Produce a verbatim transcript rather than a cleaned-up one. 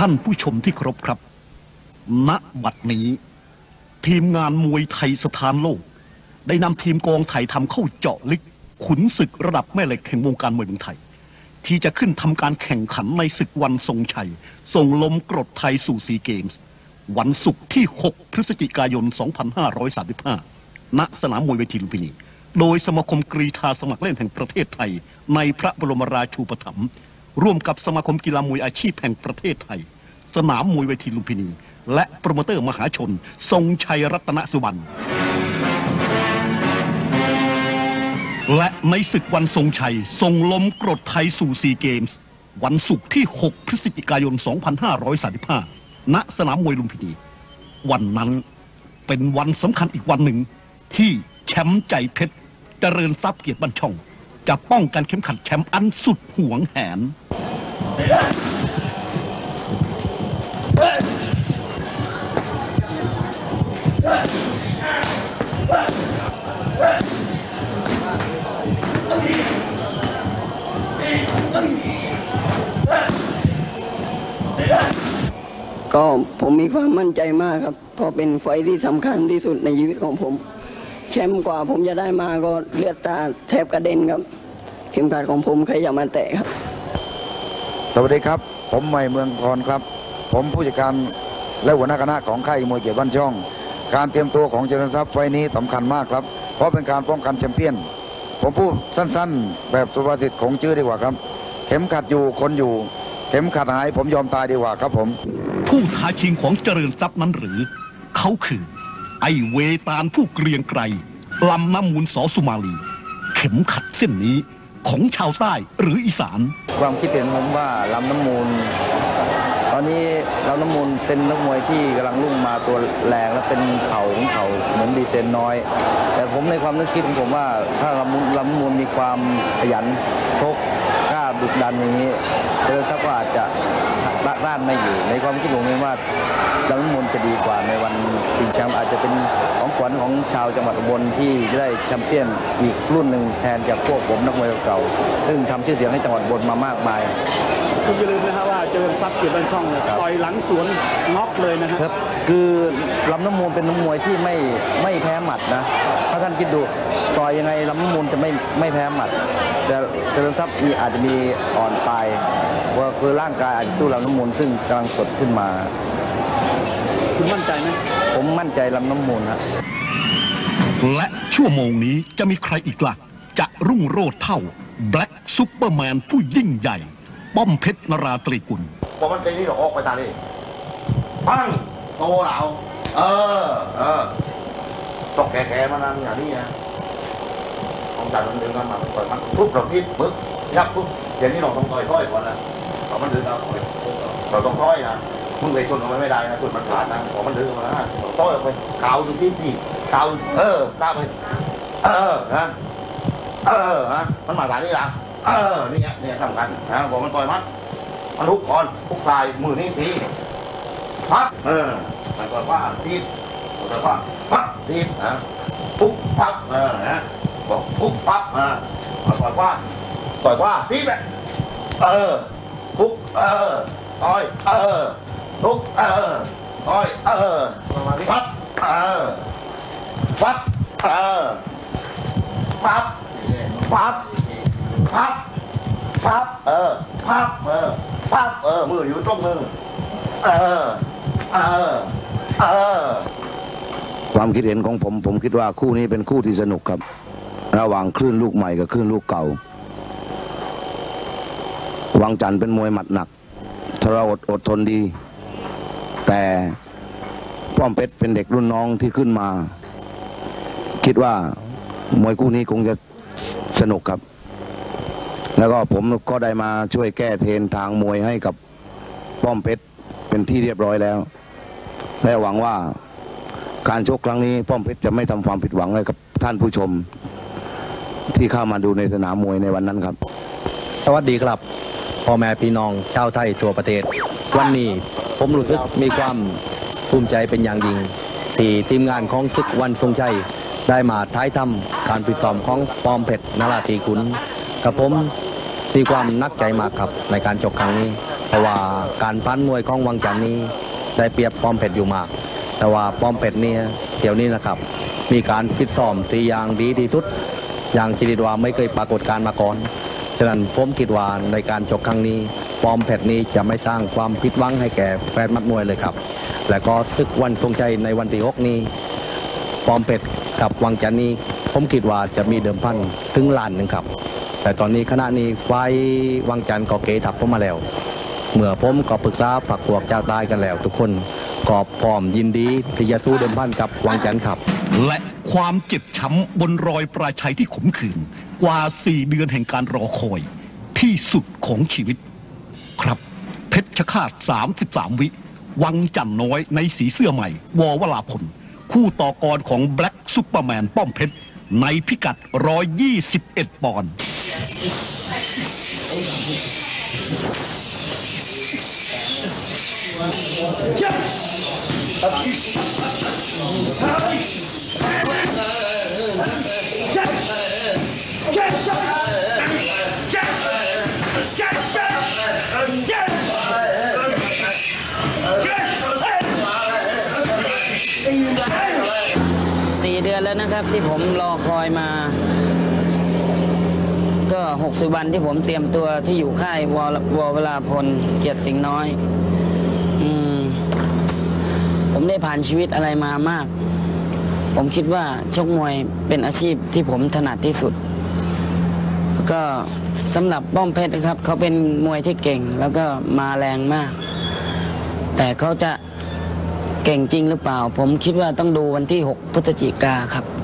านผู้ชมที่เคารพครับณบัดนี้ทีมงานมวยไทยสถานโลกได้นำทีมกองไทยทำเข้าเจาะลึกขุนศึกระดับแม่เหล็กแห่งวงการมวยเมืองไทยที่จะขึ้นทำการแข่งขันในศึกวันทรงชัยส่งลมกรดไทยสู่ซีเกมส์วันศุกร์ที่หกพฤศจิกายนสองพันห้าร้อยสามสิบห้าณสนามมวยเวทีลุมพินีโดยสมาคมกรีฑาสมัครเล่นแห่งประเทศไทยในพระบรมราชูปถัมภ์ร่วมกับสมาคมกีฬามวยอาชีพแห่งประเทศไทยสนามมวยเวทีลุมพินีและโปรโมเตอร์มหาชนทรงชัยรัตนสุวรรณและในศึกวันทรงชัยส่งลมกรดไทยสู่ซีเกมส์วันศุกร์ที่หกพฤศจิกายนสองพันห้าร้อยสามสิบห้าณสนามมวยลุมพินีวันนั้นเป็นวันสำคัญอีกวันหนึ่งที่แชมป์ใจเพชรเจริญทรัพย์เกียรติบ้านช่องจะป้องกันเข็มขัดแชมป์อันสุดหวงแหนก็ผมมีความมั่นใจมากครับเพราะเป็นไฟที่สำคัญที่สุดในชีวิตของผมแชมป์กว่าผมจะได้มาก็เลือดตาแทบกระเด็นครับเข็มขัดของผมใครจะมาแตะครับสวัสดีครับผมใหม่เมืองพรครับผมผู้จัดการและหัวหน้าคณะของค่ายมวยเกียรติบ้านช่องการเตรียมตัวของเจริญทรัพย์ไฟนี้สำคัญมากครับเพราะเป็นการป้องกันแชมเปี้ยนผมพูดสั้นๆแบบสุภาษิตของชื่อดีกว่าครับเข็มขัดอยู่คนอยู่เข็มขัดหายผมยอมตายดีกว่าครับผมผู้ท้าชิงของเจริญทรัพย์นั้นหรือเขาคือไอเวตาลผู้เกรียงไกรลำน้ำมูลสอสุมาลีเข็มขัดเส้นนี้ของชาวใต้หรืออีสานความคิดเห็นผมว่าลำน้ำมูลตอนนี้ลำน้ำมูลเป็นนักมวยที่กำลังรุ่งมาตัวแรงและเป็นเข่าของเขาเหมือนดีเซนน้อยแต่ผมในความนึกคิดของผมว่าถ้าลำมูลลำน้ำมูลมีความขยันชกกล้าดุดันอย่างนี้เจริญทรัพย์ก็อาจจะต้านไม่อยู่ในความคิดผมเองว่าลำน้ำมูลจะดีกว่าในวันชิงแชมป์อาจจะเป็นของขวัญของชาวจังหวัดอุบลที่จะได้แชมเปี้ยนอีกรุ่นหนึ่งแทนจากพวกผมนักมวยเก่าซึ่งทำชื่อเสียงให้จังหวัดอุบลมามากมายคุณอย่าลืมนะครับว่าเจริญทรัพย์เกียรติบ้านช่องต่อยหลังสวนน็อกเลยนะครับคือลำน้ำมูลเป็นนักมวยที่ไม่ไม่แพ้หมัดนะถ้าท่านคิดดูต่อยยังไงลำน้ำมูลจะไม่ไม่แพ้หมัดแต่เจริญทรัพย์มีอาจจะมีอ่อนปลายว่าคือร่างกายอาจจะสู้ลำน้ำมูลซึ่งกำลังสดขึ้นมาคุณมั่นใจไหมผมมั่นใจลำน้ำมูลครับและชั่วโมงนี้จะมีใครอีกล่ะจะรุ่งโรจน์เท่าแบล็กซุปเปอร์แมนผู้ยิ่งใหญ่ป้อมเพชรนราตรีกุลพอมันตีนี่เราออกไปตานี่ปั้งโตเหล่าเออเออตกแก่ๆมานานอย่างนี้นะของจ่ายมันเดินกันมาต่อยมันทุบเราพิษปึ๊บยับปุ๊บเดี๋ยวนี้เราต้องต่อยค่อยก่อนนะพอมันเดินเราเราต้องค่อยนะมึงไปชนมันไม่ได้นะชนมันขาดนะพอมันเดินมานะต่อยออกไปขาวดูพิษสิขาวเออตาไปเออนะเออนะมันมาตานี่ละเออนี่ไงนี่ทำกันนะบอกมันต่อยมัดมันทุกก่อนทุกทายมือนี่ทีพักเออมันต่อยว่าทีมันต่อยว่าพักทีนะปุ๊บพักเออนะบอกปุ๊บพักอ่ามันต่อยว่าต่อยว่าทีแบบเออปุ๊บเออต่อยเออทุกเออต่อยเออพักเออพักเออพักพักพับพับเออพับเออพับเออมืออยู่ตรงมือเออเออเออความคิดเห็นของผมผมคิดว่าคู่นี้เป็นคู่ที่สนุกครับระหว่างคลื่นลูกใหม่กับคลื่นลูกเก่าวังจันทร์เป็นมวยหมัดหนักทรหดอดทนดีแต่ป้อมเพชรเป็นเด็กรุ่นน้องที่ขึ้นมาคิดว่ามวยคู่นี้คงจะสนุกครับแล้วก็ผมก็ได้มาช่วยแก้เทรนทางมวยให้กับป้อมเพชรเป็นที่เรียบร้อยแล้วและหวังว่าการชกครั้งนี้ป้อมเพชรจะไม่ทำความผิดหวังให้กับท่านผู้ชมที่เข้ามาดูในสนามมวยในวันนั้นครับสวัสดีครับพ่อแม่พี่น้องชาวไทยทั่วประเทศวันนี้ผมรู้สึกมีความภูมิใจเป็นอย่างยิ่งที่ทีมงานของศึกวันทรงชัยได้มาท้ายทำการฝึกซ้อมของป้อมเพชรนราตรีกุลกับผมมีความนักใจมากครับในการชกครั้งนี้ผราะว่าการพันมวยของวังจันทร์นี้ได้เปรียบป้อมเพชรอยู่มาก แต่ว่าป้อมเพชรเนี่ยเดี๋ยวนี้นะครับมีการฟิตซ้อมที่อย่างดีที่สุดอย่างชนิดว่าไม่เคยปรากฏการมาก่อนฉะนั้นผมคิดว่าในการชกครั้งนี้ป้อมเพชรนี้จะไม่สร้างความผิดหวังให้แก่แฟนมัดมวยเลยครับและก็ศึกวันทรงชัยในวันที่หกนี้ป้อมเพชรกับวังจันทร์นี้ผมคิดว่าจะมีเดิมพันถึงล้านหนึ่งครับแต่ตอนนี้ขณะนี้ไฟวังจันทร์ก็เกทับผมมาแล้วเมื่อผมก็ปรึกษาผักพวกเจ้าตายกันแล้วทุกคนก็พร้อมยินดีที่จะสู้เดิมพันกับวังจันทร์ครับและความเจ็บช้ำบนรอยปลายชัยที่ขมขื่นกว่าสี่เดือนแห่งการรอคอยที่สุดของชีวิตครับเพชรฆาตสามสิบสามวิวังจันทร์น้อยในสีเสื้อใหม่ววราพลคู่ต่อกรของแบล็กซุปเปอร์แมนป้อมเพชรในพิกัดหนึ่งร้อยยี่สิบเอ็ดปอนด์สี่เดือนแล้วนะครับที่ผมรอคอยมาก็หกสิบวันที่ผมเตรียมตัวที่อยู่ค่ายวววราพลเกียรติสิงห์น้อยอืมผมได้ผ่านชีวิตอะไรมามากผมคิดว่าชกมวยเป็นอาชีพที่ผมถนัดที่สุดก็สำหรับป้อมเพชรนะครับเขาเป็นมวยที่เก่งแล้วก็มาแรงมากแต่เขาจะเก่งจริงหรือเปล่าผมคิดว่าต้องดูวันที่หกพฤศจิกาครับ